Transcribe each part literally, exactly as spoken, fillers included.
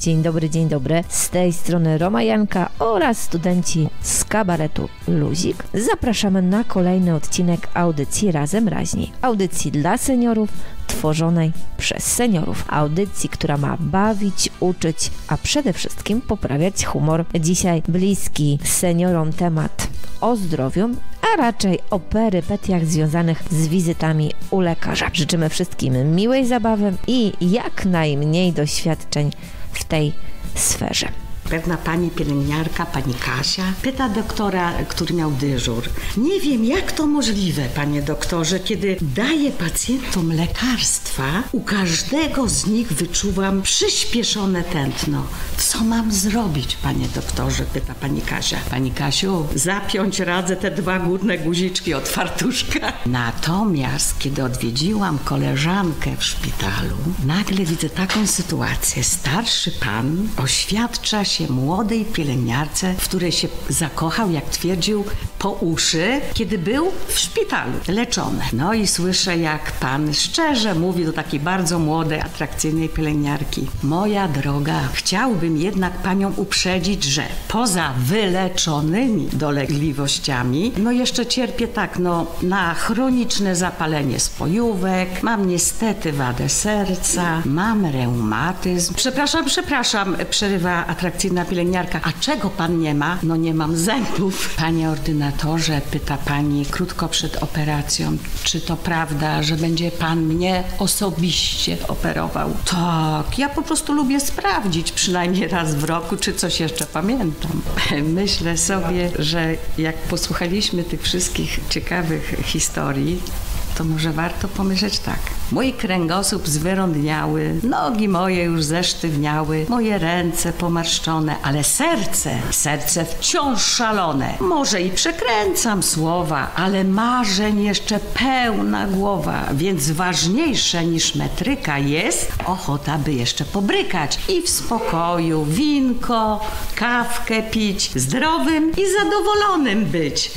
Dzień dobry, dzień dobry. Z tej strony Roma Janka oraz studenci z kabaretu Luzik. Zapraszamy na kolejny odcinek audycji Razem Raźniej. Audycji dla seniorów, tworzonej przez seniorów. Audycji, która ma bawić, uczyć, a przede wszystkim poprawiać humor. Dzisiaj bliski seniorom temat o zdrowiu, a raczej o perypetiach związanych z wizytami u lekarza. Życzymy wszystkim miłej zabawy i jak najmniej doświadczeń w tej sferze. Pewna pani pielęgniarka, pani Kasia, pyta doktora, który miał dyżur. Nie wiem, jak to możliwe, panie doktorze, kiedy daję pacjentom lekarstwa, u każdego z nich wyczuwam przyspieszone tętno. Co mam zrobić, panie doktorze, pyta pani Kasia. Pani Kasiu, zapiąć radzę te dwa górne guziczki od fartuszka. Natomiast, kiedy odwiedziłam koleżankę w szpitalu, nagle widzę taką sytuację. Starszy pan oświadcza się młodej pielęgniarce, w której się zakochał, jak twierdził, po uszy, kiedy był w szpitalu leczony. No i słyszę, jak pan szczerze mówi do takiej bardzo młodej, atrakcyjnej pielęgniarki. Moja droga, chciałbym jednak panią uprzedzić, że poza wyleczonymi dolegliwościami, no jeszcze cierpię tak, no na chroniczne zapalenie spojówek, mam niestety wadę serca, mam reumatyzm. Przepraszam, przepraszam, przerywa atrakcyjna pielęgniarka. A czego pan nie ma? No nie mam zębów. Panie ordynatorze, pyta pani krótko przed operacją, czy to prawda, że będzie pan mnie osobiście operował? Tak, ja po prostu lubię sprawdzić przynajmniej raz w roku, czy coś jeszcze pamiętam. Myślę sobie, że jak posłuchaliśmy tych wszystkich ciekawych historii, to może warto pomyśleć tak. Mój kręgosłup zwyrądniały, nogi moje już zesztywniały, moje ręce pomarszczone, ale serce, serce wciąż szalone. Może i przekręcam słowa, ale marzeń jeszcze pełna głowa, więc ważniejsze niż metryka jest ochota, by jeszcze pobrykać i w spokoju winko, kawkę pić, zdrowym i zadowolonym być,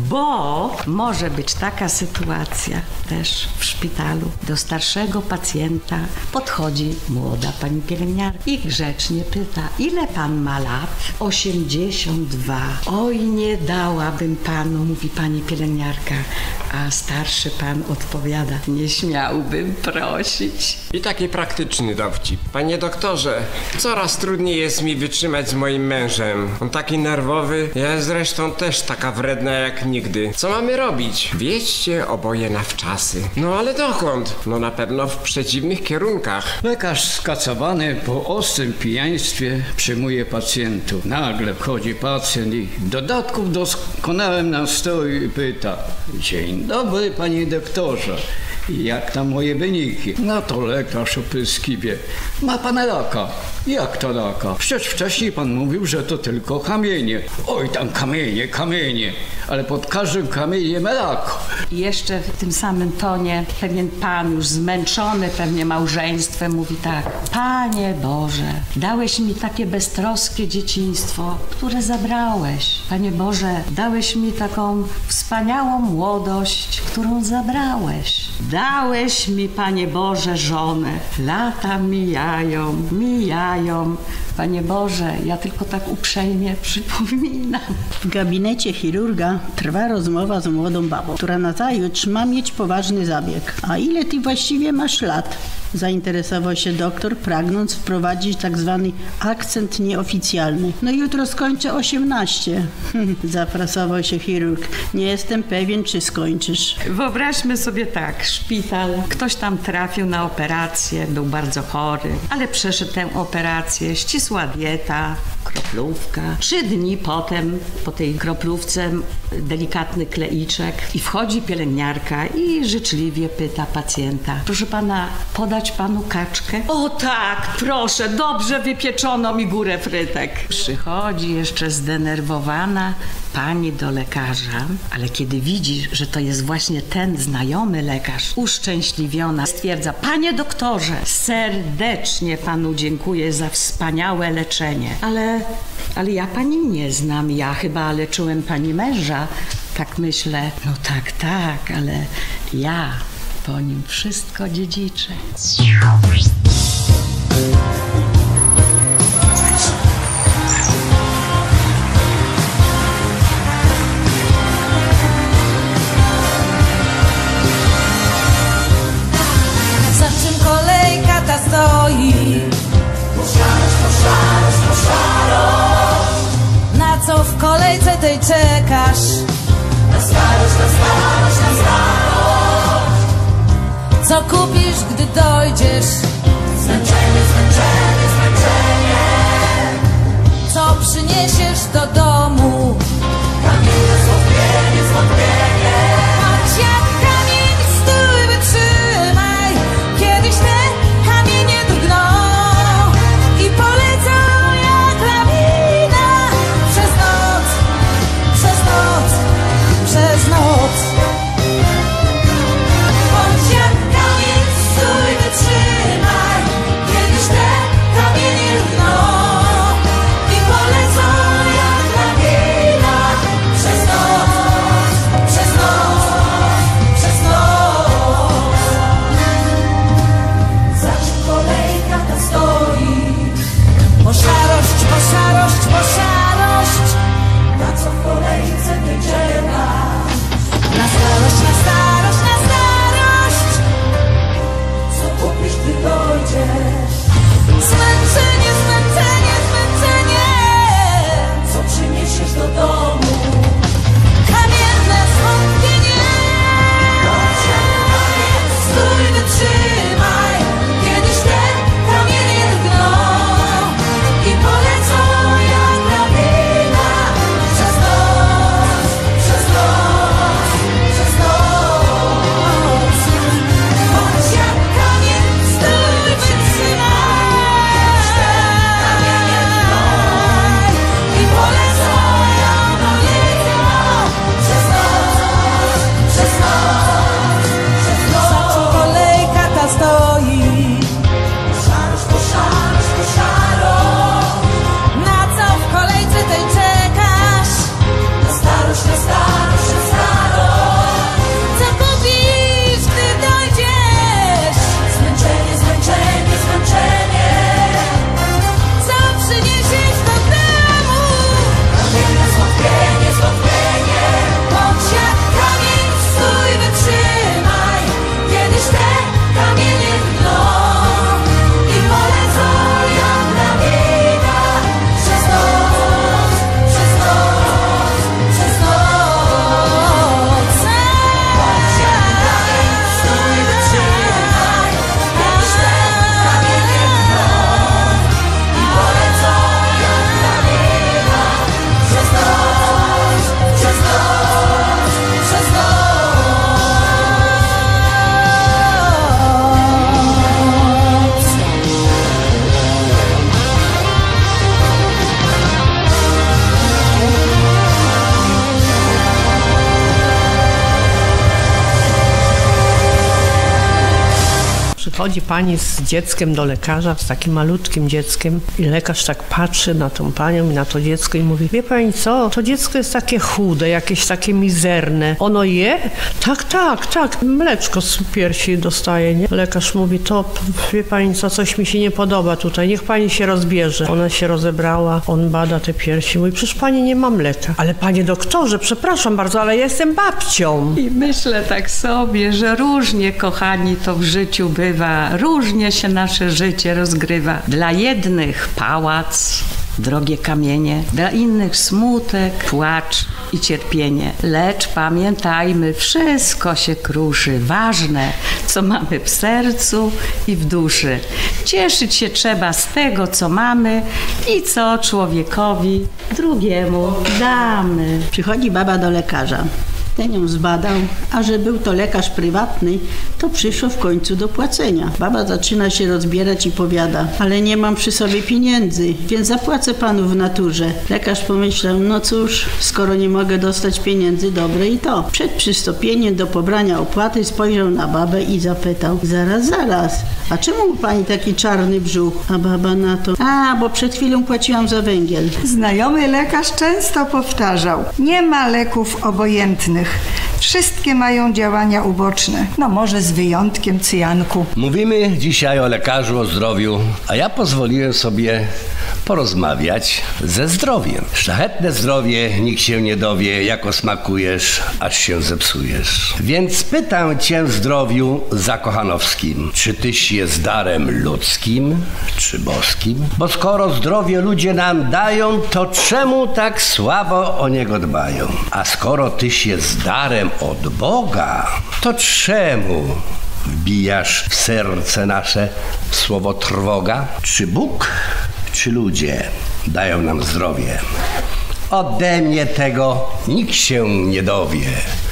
bo może być taka sytuacja też w szpitalu. Do starszego pacjenta podchodzi młoda pani pielęgniarka i grzecznie pyta, ile pan ma lat? osiemdziesiąt dwa. Oj, nie dałabym panu, mówi pani pielęgniarka, a starszy pan odpowiada, nie śmiałbym prosić. I taki praktyczny dowcip. Panie doktorze, coraz trudniej jest mi wytrzymać z moim mężem. On taki nerwowy, ja zresztą też taka wredna jak nigdy. Co mamy robić? Wjedźcie oboje na wczasy. No ale dokąd? No na pewno w przeciwnych kierunkach. Lekarz skacowany po ostrym pijaństwie przyjmuje pacjentów. Nagle wchodzi pacjent i w dodatku w doskonałym nastroju pyta: dzień dobry, panie doktorze. Jak tam moje wyniki? No to lekarz opryskliwie. Ma pan raka. Jak to raka? Przecież wcześniej pan mówił, że to tylko kamienie. Oj, tam kamienie, kamienie. Ale pod każdym kamieniem rak. I jeszcze w tym samym tonie pewien pan już zmęczony pewnie małżeństwem mówi tak: Panie Boże, dałeś mi takie beztroskie dzieciństwo, które zabrałeś. Panie Boże, dałeś mi taką wspaniałą młodość, którą zabrałeś. Dałeś mi, Panie Boże, żonę. Lata mijają, mijają. Panie Boże, ja tylko tak uprzejmie przypominam. W gabinecie chirurga trwa rozmowa z młodą babą, która nazajutrz ma mieć poważny zabieg. A ile ty właściwie masz lat? Zainteresował się doktor, pragnąc wprowadzić tak zwany akcent nieoficjalny. No jutro skończę osiemnaście. Zafrasował się chirurg. Nie jestem pewien, czy skończysz. Wyobraźmy sobie tak, szpital, ktoś tam trafił na operację, był bardzo chory, ale przeszedł tę operację, ścisła dieta, kroplówka. Trzy dni potem, po tej kroplówce, delikatny kleiczek i wchodzi pielęgniarka i życzliwie pyta pacjenta: proszę pana, podać panu kaczkę? O tak, proszę, dobrze wypieczono mi górę frytek. Przychodzi jeszcze zdenerwowana pani do lekarza, ale kiedy widzi, że to jest właśnie ten znajomy lekarz, uszczęśliwiona stwierdza: panie doktorze, serdecznie panu dziękuję za wspaniałe leczenie, ale, ale ja pani nie znam, ja chyba leczyłem pani męża. Tak myślę, no tak, tak, ale ja po nim wszystko dziedziczę. czekasz. Na starość, na starość, na starość. Co kupisz, gdy dojdziesz? Zmęczenie, zmęczenie, zmęczenie. Co przyniesiesz do domu? Kamienie, zwątpienie, zwątpienie. Choć jak kamień, stój, wytrzymaj. Kiedyś te kamienie drgną i polecą jak lawina. Przez noc, przez noc, przez noc. Choć jak kamień, stój, wytrzymaj. Kiedyś te kamienie drgną i polecą jak lawina. Przez noc, przez noc, przez noc. Za czym kolejka ta stoi? Bo szarość, bo szarość, bo szarość. Na co w kolejce ty czekasz? Na starość, na starość, na starość. Co kupisz, gdy dojdziesz? Zmęczenie, zmęczenie, zmęczenie. Co przyniesiesz do domu? Kamienne zwątpienie. Choć jak kamień, stój, wytrzymaj. Kiedyś te kamienie drgną i polecą jak lawina. Przez noc, przez noc, przez noc. Choć jak kamień, stój, wytrzymaj. I polecą jak lawina. Przez noc, przez noc, przez noc. Za czym kolejka ta stoi? Szarość, po szarość, po szarość. Na co w kolejce tej czekasz? Na starość, na starość, na starość. Co kupisz, gdy dojdziesz? Zmęczenie, zmęczenie, zmęczenie. Co przyniesiesz do domu? Kamienne zwątpienie, zwątpienie. Choć jak kamień, stój, wytrzymaj. Kiedyś te kamienie drgną i polecą jak lawina. Przez noc, przez noc, przez noc. Choć jak kamień, stój, wytrzymaj. Kiedyś te kamienie drgną i polecą jak lawina. Przez noc, przez noc, przez noc. Przychodzi pani z dzieckiem do lekarza, z takim malutkim dzieckiem i lekarz tak patrzy na tą panią i na to dziecko i mówi: wie pani co, to dziecko jest takie chude, jakieś takie mizerne. Ono je? Tak, tak, tak. Mleczko z piersi dostaje, nie? Lekarz mówi: to wie pani co, coś mi się nie podoba tutaj, niech pani się rozbierze. Ona się rozebrała, on bada te piersi, mówi: przecież pani nie ma mleka. Ale panie doktorze, przepraszam bardzo, ale ja jestem babcią. I myślę tak sobie, że różnie, kochani, to w życiu bywa. Różnie się nasze życie rozgrywa. Dla jednych pałac, drogie kamienie, dla innych smutek, płacz i cierpienie. Lecz pamiętajmy, wszystko się kruszy. Ważne, co mamy w sercu i w duszy. Cieszyć się trzeba z tego, co mamy i co człowiekowi drugiemu damy. Przychodzi baba do lekarza. Ten ją zbadał, a że był to lekarz prywatny, to przyszło w końcu do płacenia. Baba zaczyna się rozbierać i powiada: ale nie mam przy sobie pieniędzy, więc zapłacę panu w naturze. Lekarz pomyślał: no cóż, skoro nie mogę dostać pieniędzy, dobre i to. Przed przystąpieniem do pobrania opłaty spojrzał na babę i zapytał: zaraz, zaraz, a czemu ma pani taki czarny brzuch? A baba na to: a, bo przed chwilą płaciłam za węgiel. Znajomy lekarz często powtarzał: nie ma leków obojętnych. Wszystkie mają działania uboczne. No może z wyjątkiem cyjanku. Mówimy dzisiaj o lekarzu, o zdrowiu, a ja pozwoliłem sobie porozmawiać ze zdrowiem. Szlachetne zdrowie, nikt się nie dowie, jako smakujesz, aż się zepsujesz. Więc pytam cię, zdrowiu zakochanowskim, czy tyś jest darem ludzkim, czy boskim? Bo skoro zdrowie ludzie nam dają, to czemu tak słabo o niego dbają? A skoro tyś jest darem od Boga, to czemu wbijasz w serce nasze słowo trwoga? Czy Bóg, czy ludzie dają nam zdrowie? Ode mnie tego nikt się nie dowie,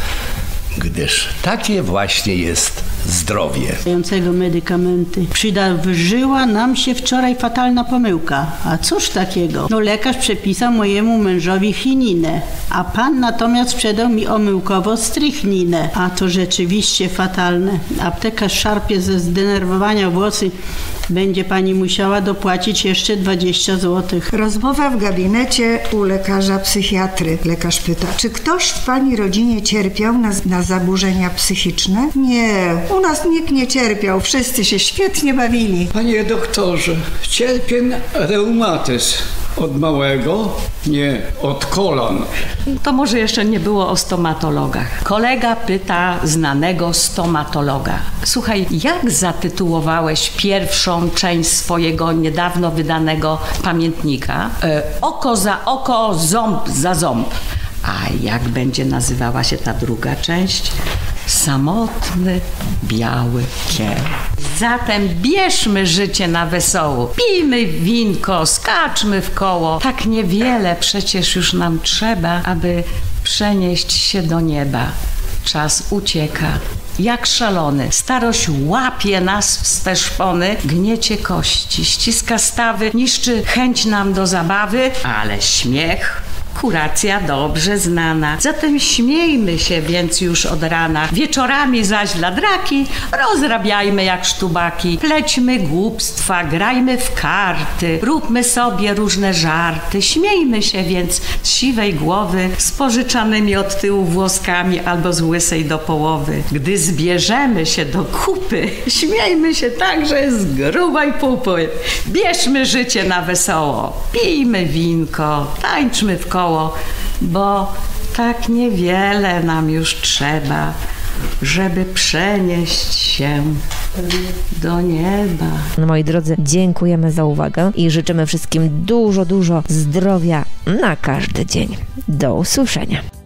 gdyż takie właśnie jest zdrowie. Dającego medykamenty. Przydarzyła nam się wczoraj fatalna pomyłka. A cóż takiego? No lekarz przepisał mojemu mężowi chininę, a pan natomiast sprzedał mi omyłkowo strychninę. A to rzeczywiście fatalne. Aptekarz szarpie ze zdenerwowania włosy. Będzie pani musiała dopłacić jeszcze dwadzieścia złotych. Rozmowa w gabinecie u lekarza psychiatry. Lekarz pyta, czy ktoś w pani rodzinie cierpiał na, na zaburzenia psychiczne? Nie, u nas nikt nie cierpiał, wszyscy się świetnie bawili. Panie doktorze, cierpię na reumatyzm. Od małego? Nie, od kolan. To może jeszcze nie było o stomatologach. Kolega pyta znanego stomatologa. Słuchaj, jak zatytułowałeś pierwszą część swojego niedawno wydanego pamiętnika? E, oko za oko, ząb za ząb. A jak będzie nazywała się ta druga część? Samotny, biały kieł. Zatem bierzmy życie na wesoło. Pijmy winko, skaczmy w koło. Tak niewiele przecież już nam trzeba, aby przenieść się do nieba. Czas ucieka. Jak szalony. Starość łapie nas w swe szpony, gniecie kości, ściska stawy, niszczy chęć nam do zabawy, ale śmiech... kuracja dobrze znana. Zatem śmiejmy się więc już od rana. Wieczorami zaś dla draki rozrabiajmy jak sztubaki. Plećmy głupstwa, grajmy w karty. Róbmy sobie różne żarty. Śmiejmy się więc z siwej głowy, z pożyczanymi od tyłu włoskami albo z łysej do połowy. Gdy zbierzemy się do kupy, śmiejmy się także z grubej pupy. Bierzmy życie na wesoło. Pijmy winko, tańczmy w koło, bo tak niewiele nam już trzeba, żeby przenieść się do nieba. No, moi drodzy, dziękujemy za uwagę i życzymy wszystkim dużo, dużo zdrowia na każdy dzień. Do usłyszenia.